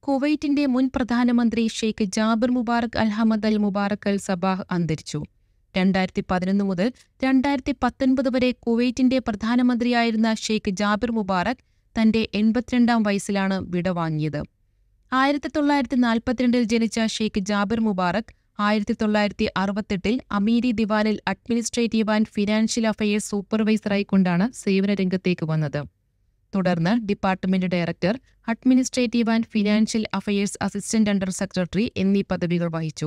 കുവൈറ്റിന്റെ മുൻ പ്രധാനമന്ത്രി Sheikh Jabir Mubarak al Hamad al Mubarak al Sabah അന്തരിച്ചു. 2011 മുതൽ 2019 വരെ കുവൈറ്റിന്റെ പ്രധാനമന്ത്രിയായിരുന്ന ഷെയ്ഖ് ജാബിർ മുബാറക് തന്റെ 82-ാം വയസ്സിലാണ് വിടവാങ്ങിയത്. 1942 ജനിച്ച ഷെയ്ഖ് ജാബിർ മുബാറക് 1968 അമീരി ദിവാനിൽ അഡ്മിനിസ്ട്രേറ്റീവ് ആൻഡ് ഫിനാൻഷ്യൽ അഫയേഴ്സ് സൂപ്പർവൈസറായിക്കൊണ്ടാണ് സേവനരംഗത്തേക്ക് വന്നത്. തുടർന്ന് department director, administrative and financial affairs assistant under secretary എന്നീ പദവികൾ വഹിച്ചു.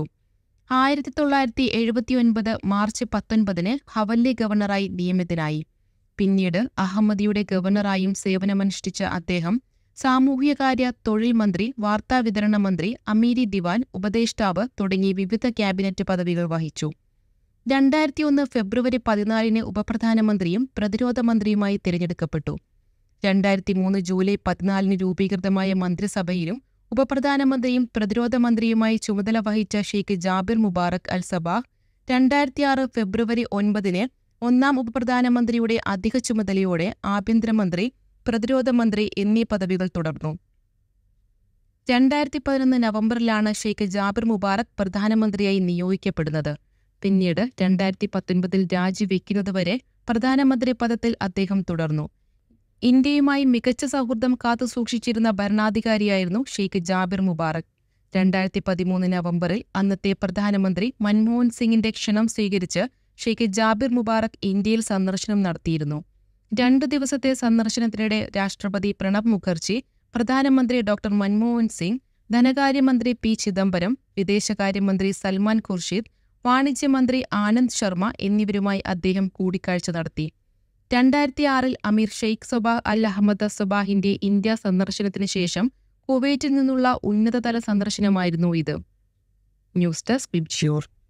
1979 മാർച്ച് 19 ഹവല്ലി ഗവർണറായി നിയമിതനായി. പിന്നീട് അഹമ്മദിയുടെ ഗവർണറായും സേവനമനുഷ്ഠിച്ച അദ്ദേഹം സാമൂഹ്യകാര്യ, തൊഴിൽ മന്ത്രി, വാർത്താവിതരണ മന്ത്രി, അമീരി ദിവാൻ, ഉപദേഷ്ടാവ് തുടങ്ങി വിവിധ ക്യാബിനറ്റ് പദവികൾ വഹിച്ചു. 2001 ഫെബ്രുവരി 14 ഉപപ്രധാനമന്ത്രിയും പ്രതിരോധ മന്ത്രിയുമായി തിരഞ്ഞെടുക്കപ്പെട്ടു. 2003 ജൂലൈ 14 രൂപീകൃതമായ മന്ത്രിസഭയിലും ഉപപ്രധാനമന്ത്രിയും പ്രതിരോധ മന്ത്രിയുമായി ചുമതല വഹിച്ച Sheikh Jabir Mubarak al Sabah 2006 February 9 ഒന്നാം ഉപപ്രധാനമന്ത്രിയുടെ അധിക ചുമതലയോടെ ആഭ്യന്തരമന്ത്രി, പ്രതിരോധ മന്ത്രി എന്നീ പദവികൾ തുടർന്നു. 2011 നവംബറിലാണ് ഷെയ്ഖ് ജാബിർ മുബാറക് പ്രധാനമന്ത്രിയായി നിയോഗിക്കപ്പെടുന്നത്. പിന്നീട് 2019 രാജിവെക്കുന്നതുവരെ പ്രധാനമന്ത്രി പദത്തിൽ അദ്ദേഹം തുടർന്നു. ഇന്ത്യയുമായി മികച്ച സൗഹൃദം കാത്തുസൂക്ഷിച്ചിരുന്ന ഭരണാധികാരിയായിരുന്നു ഷെയ്ഖ് ജാബിർ മുബാറക്. 2013 നവംബറിൽ അന്നത്തെ പ്രധാനമന്ത്രി മൻമോഹൻ സിംഗിന്റെ ക്ഷണം സ്വീകരിച്ച് ഷെയ്ഖ് ജാബിർ മുബാറക് ഇന്ത്യയിൽ സന്ദർശനം നടത്തിയിരുന്നു. 2 ദിവസത്തെ സന്ദർശനത്തിനിടെ രാഷ്ട്രപതി പ്രണബ് മുഖർജി, പ്രധാനമന്ത്രി ഡോക്ടർ മൻമോഹൻ സിംഗ്, ധനകാര്യമന്ത്രി പി ചിദംബരം, വിദേശകാര്യമന്ത്രി സൽമാൻ ഖുർഷിദ്, വാണിജ്യമന്ത്രി ആനന്ദ് ശർമ്മ എന്നിവരുമായി അദ്ദേഹം കൂടിക്കാഴ്ച നടത്തി. 2006 അമീർ ഷെയ്ഖ് സബാഹ് അൽ അഹമ്മദ് സബാഹിന്റെ ഇന്ത്യ സന്ദർശനത്തിന് ശേഷം കുവൈറ്റിൽ നിന്നുള്ള ഉന്നതതല സന്ദർശനമായിരുന്നു ഇത്. News desk VIBGYOR.